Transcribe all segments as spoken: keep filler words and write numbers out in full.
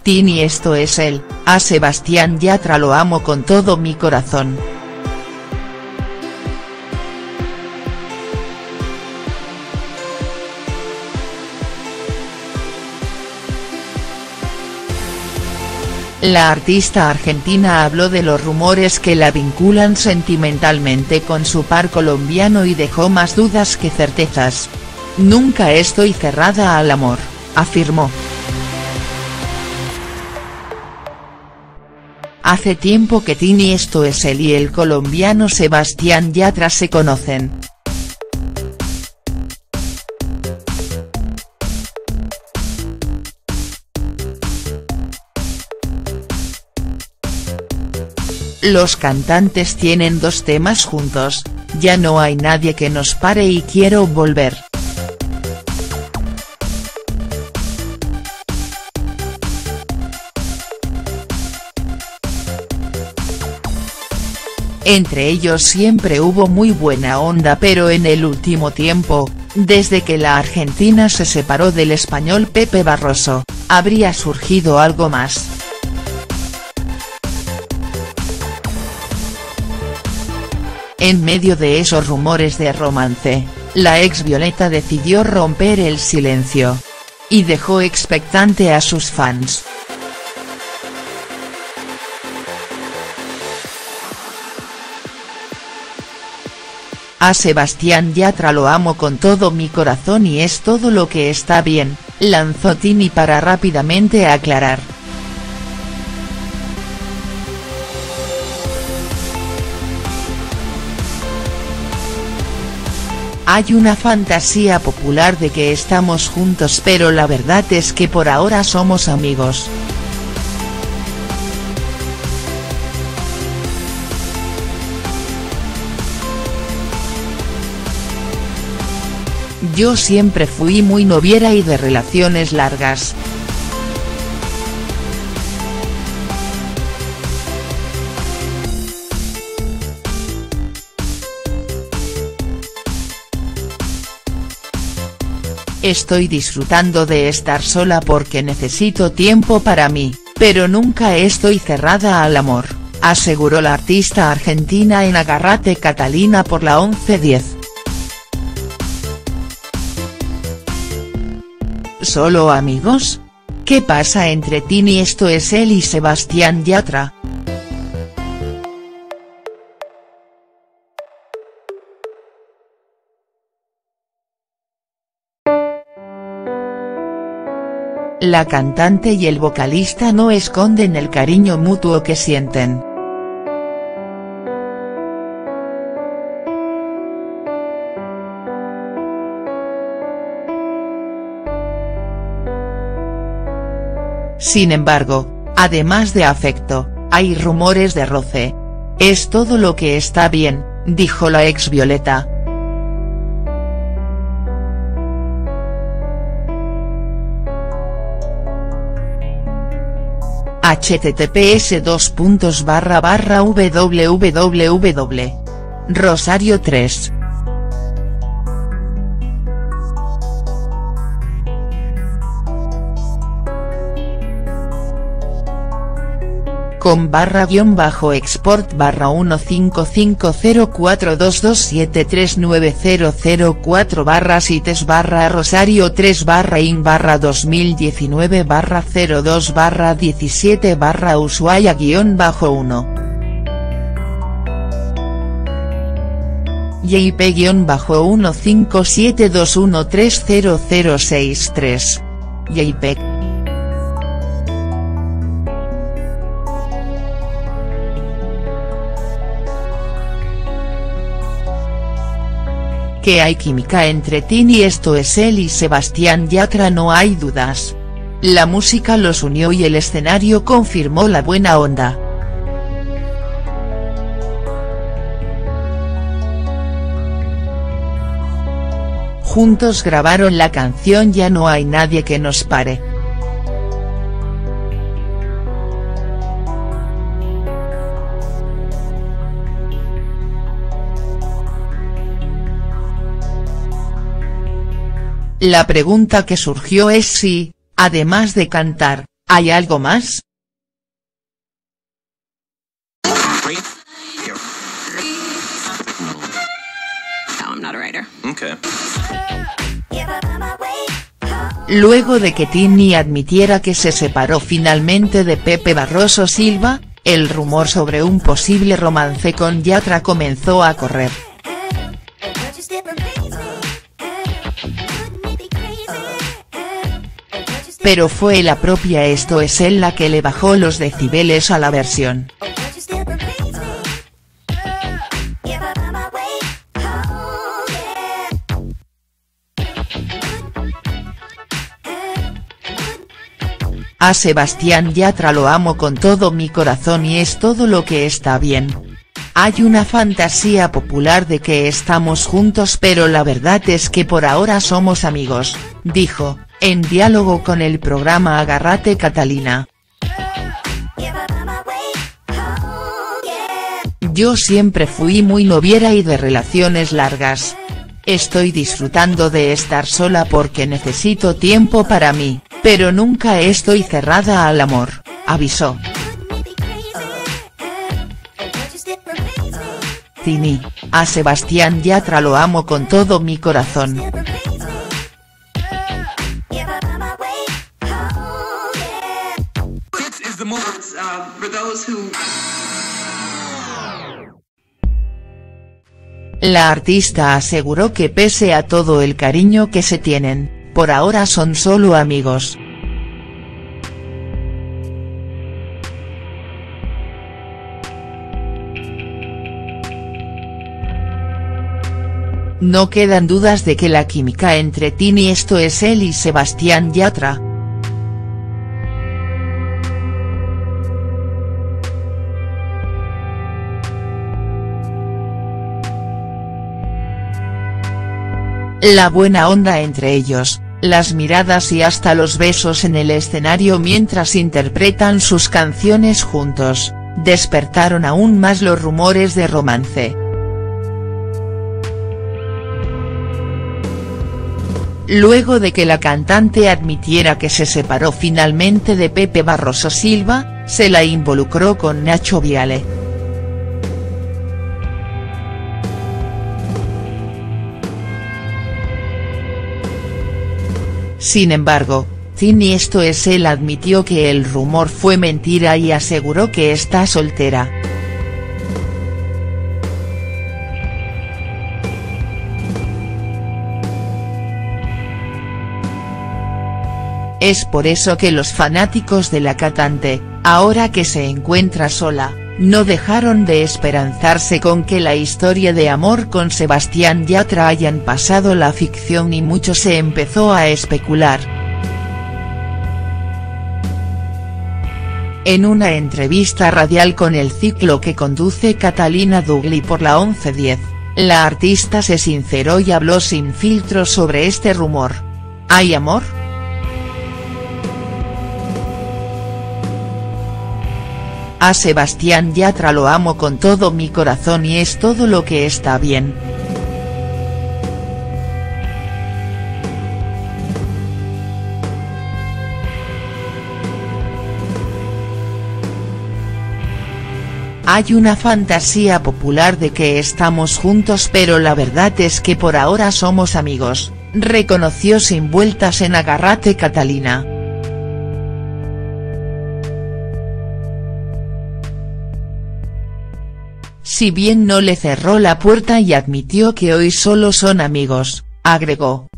Tini esto es él, a Sebastián Yatra lo amo con todo mi corazón. La artista argentina habló de los rumores que la vinculan sentimentalmente con su par colombiano y dejó más dudas que certezas. Nunca estoy cerrada al amor, afirmó. Hace tiempo que Tini esto es él y el colombiano Sebastián Yatra se conocen. Los cantantes tienen dos temas juntos, Ya no hay nadie que nos pare y Quiero volver. Entre ellos siempre hubo muy buena onda, pero en el último tiempo, desde que la Argentina se separó del español Pepe Barroso, habría surgido algo más. En medio de esos rumores de romance, la ex Violeta decidió romper el silencio. Y dejó expectante a sus fans. A Sebastián Yatra lo amo con todo mi corazón y es todo lo que está bien, lanzó Tini para rápidamente aclarar. Hay una fantasía popular de que estamos juntos, pero la verdad es que por ahora somos amigos. Yo siempre fui muy noviera y de relaciones largas. Estoy disfrutando de estar sola porque necesito tiempo para mí, pero nunca estoy cerrada al amor, aseguró la artista argentina en Agárrate Catalina por la once diez. ¿Solo amigos? ¿Qué pasa entre Tini esto es él y Sebastián Yatra? La cantante y el vocalista no esconden el cariño mutuo que sienten. Sin embargo, además de afecto, hay rumores de roce. Es todo lo que está bien, dijo la ex Violeta. https dos puntos barra barra www. Rosario tres. Com barra guión bajo export barra uno cinco cinco cero cuatro dos dos siete tres nueve cero cero cuatro barra sites barra rosario tres barra in barra dos mil diecinueve barra cero dos barra diecisiete barra ushuaia guión bajo uno. jp guión bajo uno cinco siete dos uno tres cero cero seis tres. jpeg. Que hay química entre Tini esto es él y Sebastián Yatra, no hay dudas. La música los unió y el escenario confirmó la buena onda. Juntos grabaron la canción Ya no hay nadie que nos pare. La pregunta que surgió es si, además de cantar, ¿Hay algo más? Luego de que Tini admitiera que se separó finalmente de Pepe Barroso Silva, el rumor sobre un posible romance con Yatra comenzó a correr. Pero fue la propia Esto Es Él la que le bajó los decibeles a la versión. A Sebastián Yatra lo amo con todo mi corazón y es todo lo que está bien. Hay una fantasía popular de que estamos juntos pero la verdad es que por ahora somos amigos, dijo, en diálogo con el programa Agárrate Catalina. Yo siempre fui muy noviera y de relaciones largas. Estoy disfrutando de estar sola porque necesito tiempo para mí, pero nunca estoy cerrada al amor, avisó. Tini, a Sebastián Yatra lo amo con todo mi corazón. La artista aseguró que pese a todo el cariño que se tienen, por ahora son solo amigos. No quedan dudas de que la química entre Tini Esto Es Él y Sebastián Yatra. La buena onda entre ellos, las miradas y hasta los besos en el escenario mientras interpretan sus canciones juntos, despertaron aún más los rumores de romance. Luego de que la cantante admitiera que se separó finalmente de Pepe Barroso Silva, se la involucró con Nacho Viale. Sin embargo, Tini Esto Es Él admitió que el rumor fue mentira y aseguró que está soltera. Es por eso que los fanáticos de la cantante, ahora que se encuentra sola, no dejaron de esperanzarse con que la historia de amor con Sebastián Yatra hayan pasado la ficción y mucho se empezó a especular. En una entrevista radial con el ciclo que conduce Catalina Dugli por la once diez, la artista se sinceró y habló sin filtros sobre este rumor. ¿Hay amor? A Sebastián Yatra lo amo con todo mi corazón y es todo lo que está bien. Hay una fantasía popular de que estamos juntos pero la verdad es que por ahora somos amigos, reconoció sin vueltas en Agárrate Catalina. Si bien no le cerró la puerta y admitió que hoy solo son amigos, agregó.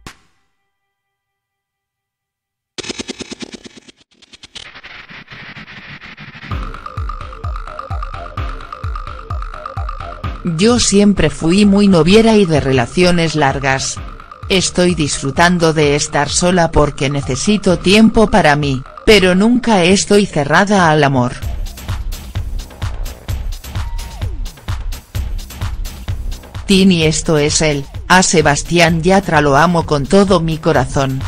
Yo siempre fui muy noviera y de relaciones largas. Estoy disfrutando de estar sola porque necesito tiempo para mí, pero nunca estoy cerrada al amor. Tini Esto Es Él, a Sebastián Yatra lo amo con todo mi corazón.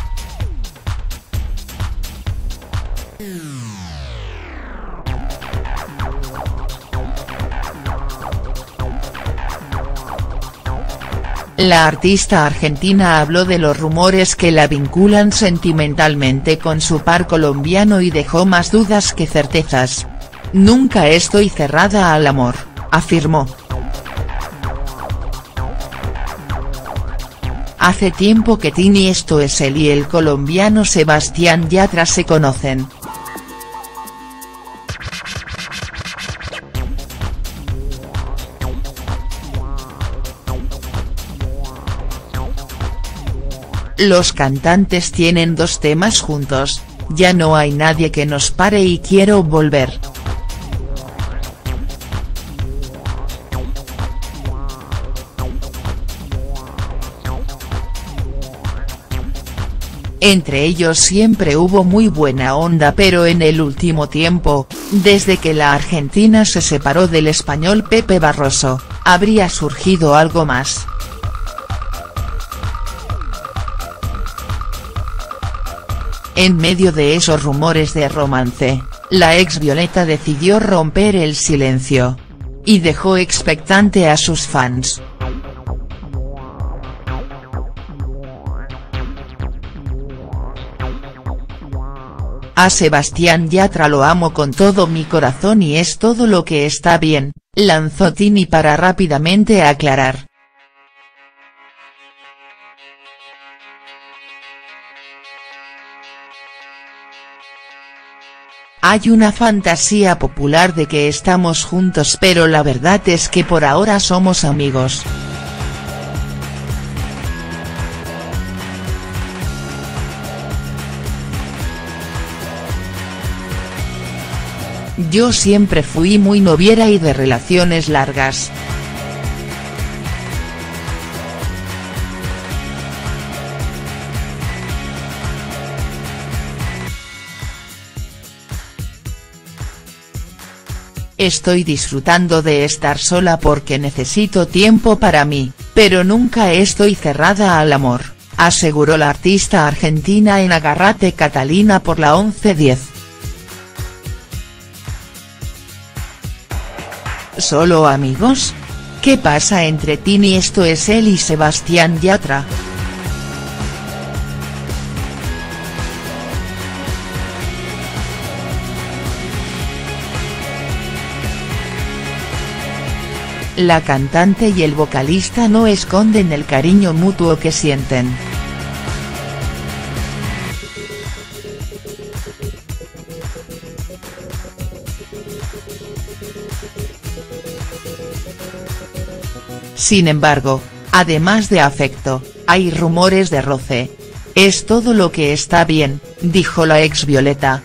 La artista argentina habló de los rumores que la vinculan sentimentalmente con su par colombiano y dejó más dudas que certezas. "Nunca estoy cerrada al amor", afirmó. Hace tiempo que Tini Stoessel y el colombiano Sebastián Yatra se conocen. Los cantantes tienen dos temas juntos, Ya no hay nadie que nos pare y Quiero volver. Entre ellos siempre hubo muy buena onda, pero en el último tiempo, desde que la Argentina se separó del español Pepe Barroso, habría surgido algo más. En medio de esos rumores de romance, la ex Violeta decidió romper el silencio. Y dejó expectante a sus fans. "A Sebastián Yatra lo amo con todo mi corazón y es todo lo que está bien", lanzó Tini para rápidamente aclarar. "Hay una fantasía popular de que estamos juntos, pero la verdad es que por ahora somos amigos. Yo siempre fui muy noviera y de relaciones largas. Estoy disfrutando de estar sola porque necesito tiempo para mí, pero nunca estoy cerrada al amor", aseguró la artista argentina en Agárrate Catalina por la once diez. ¿Solo amigos? ¿Qué pasa entre Tini Stoessel y Sebastián Yatra? La cantante y el vocalista no esconden el cariño mutuo que sienten. Sin embargo, además de afecto, hay rumores de roce. "Es todo lo que está bien", dijo la ex Violeta.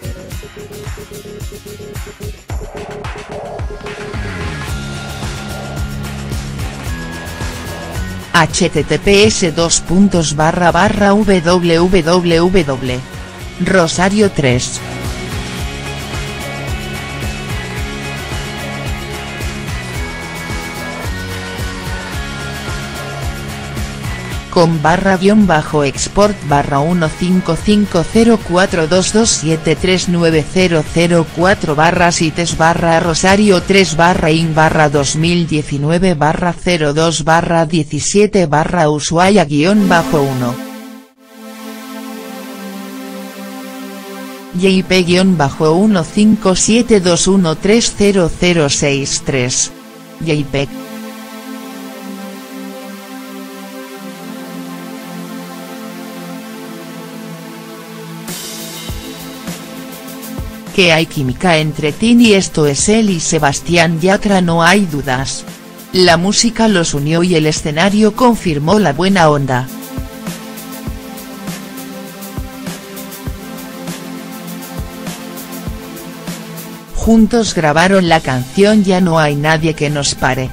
https dos puntos barra barra www. Rosario tres. Com barra guión bajo export barra uno cinco cinco cero cuatro dos dos siete tres nueve cero cero cuatro barra sites barra rosario tres barra in barra dos mil diecinueve barra cero dos barra diecisiete barra ushuaia guión bajo uno. jp guión bajo uno cinco siete dos uno tres cero cero seis tres. jpeg. Que hay química entre Tini Stoessel y Sebastián Yatra no hay dudas. La música los unió y el escenario confirmó la buena onda. Juntos grabaron la canción Ya no hay nadie que nos pare.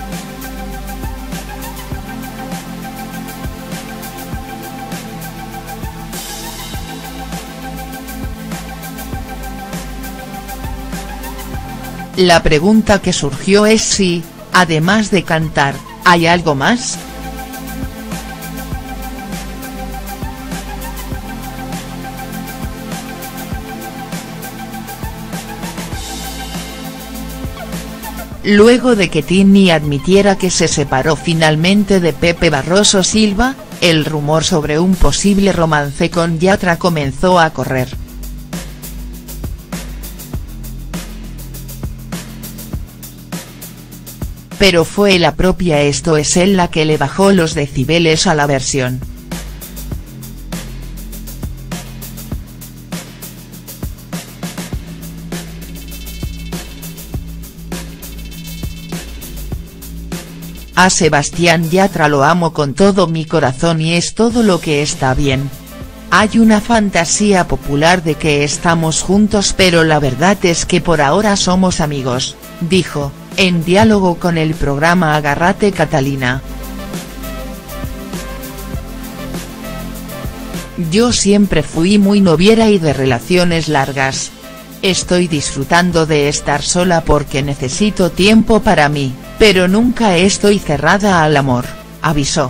La pregunta que surgió es si, además de cantar, ¿hay algo más? Luego de que Tini admitiera que se separó finalmente de Pepe Barroso Silva, el rumor sobre un posible romance con Yatra comenzó a correr. Pero fue la propia Esto Es Él la que le bajó los decibeles a la versión. A Sebastián Yatra lo amo con todo mi corazón y es todo lo que está bien. Hay una fantasía popular de que estamos juntos pero la verdad es que por ahora somos amigos, dijo, en diálogo con el programa Agárrate Catalina. Yo siempre fui muy noviera y de relaciones largas. Estoy disfrutando de estar sola porque necesito tiempo para mí, pero nunca estoy cerrada al amor, avisó.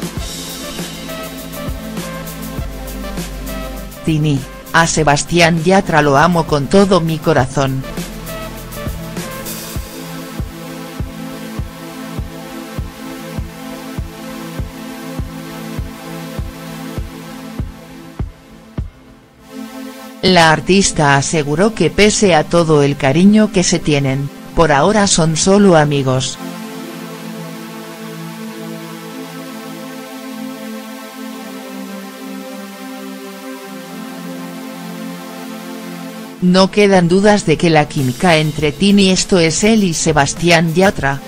Tini, a Sebastián Yatra lo amo con todo mi corazón. La artista aseguró que pese a todo el cariño que se tienen, por ahora son solo amigos. No quedan dudas de que la química entre Tini Esto Es Él y Sebastián Yatra.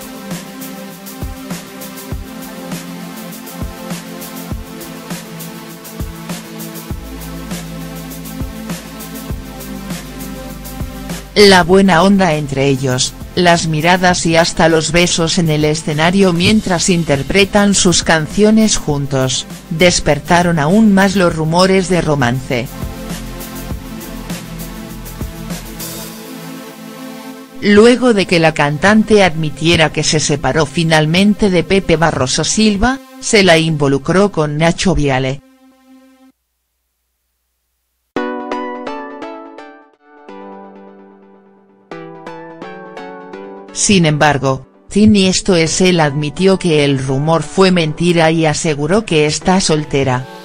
La buena onda entre ellos, las miradas y hasta los besos en el escenario mientras interpretan sus canciones juntos, despertaron aún más los rumores de romance. Luego de que la cantante admitiera que se separó finalmente de Pepe Barroso Silva, se la involucró con Nacho Viale. Sin embargo, Tini Esto Es Él admitió que el rumor fue mentira y aseguró que está soltera.